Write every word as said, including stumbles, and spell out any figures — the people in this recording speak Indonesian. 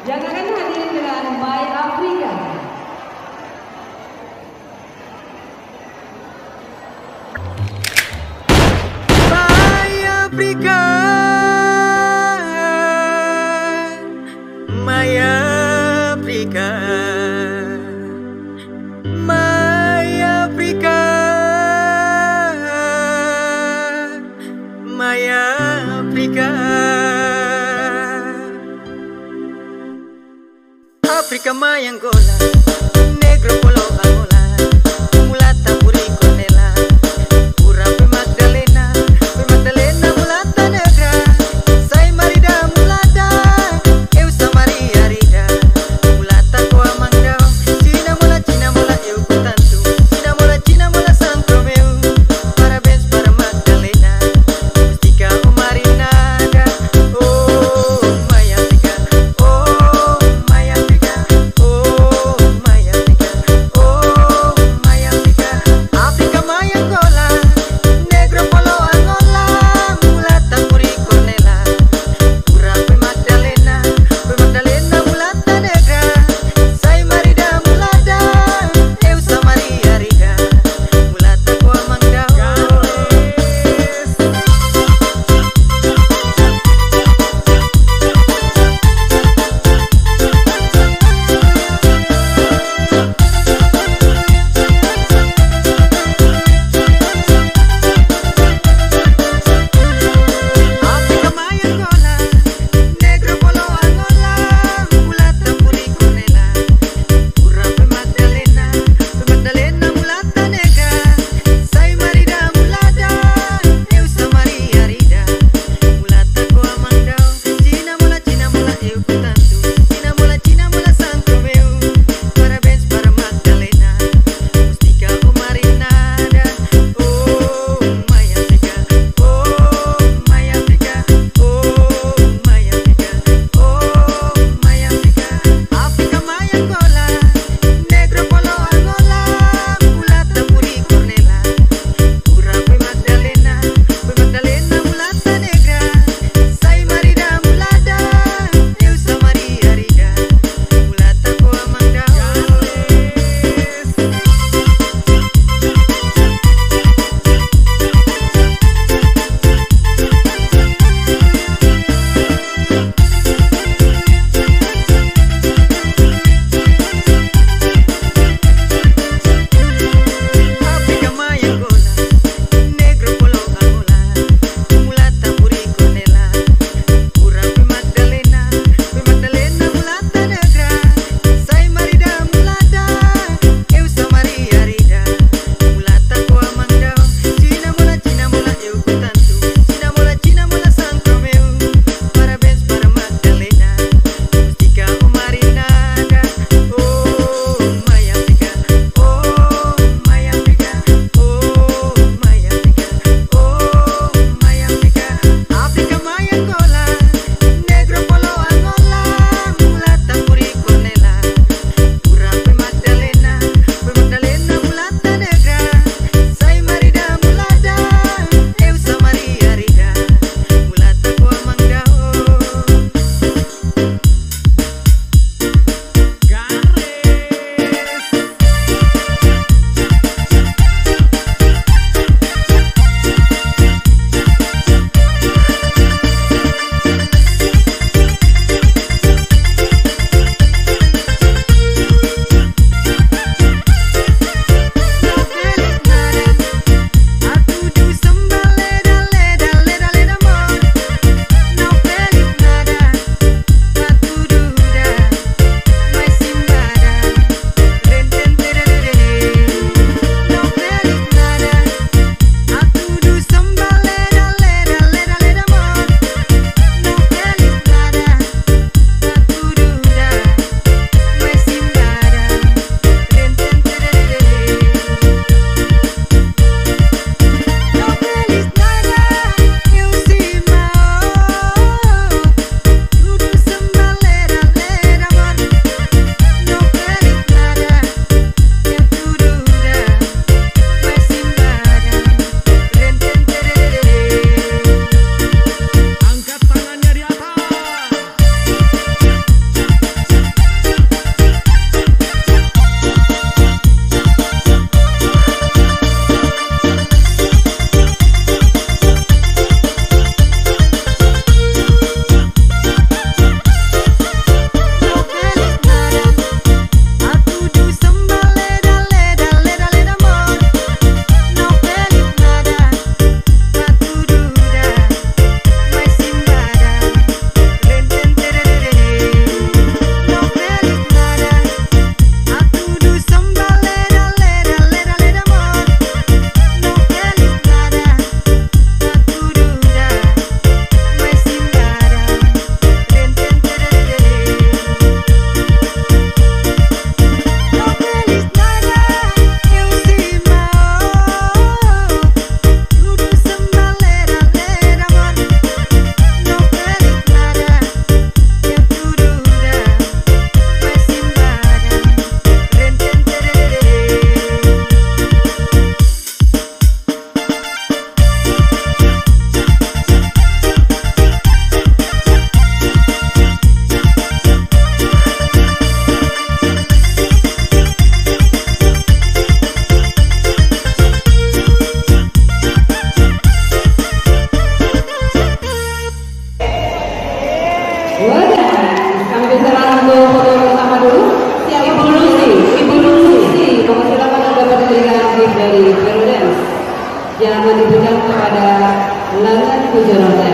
yang akan hadir dengan My Afrika. My Afrika, My Afrika, My Afrika, My Afrika. Afrika Mayangola, negro polo Angola, mulata puri Cornela, pura pe Magdalena, pe Magdalena mulata negra, sai marida mulata, eu sa Maria Rida, mulata ko amanda, China mola China mola eu tanto, China mola China mola Santo meu, parabéns para Magdalena, mustika o marinada, oh my Africa, oh my Africa, oh my kepada Langan Kujoronte.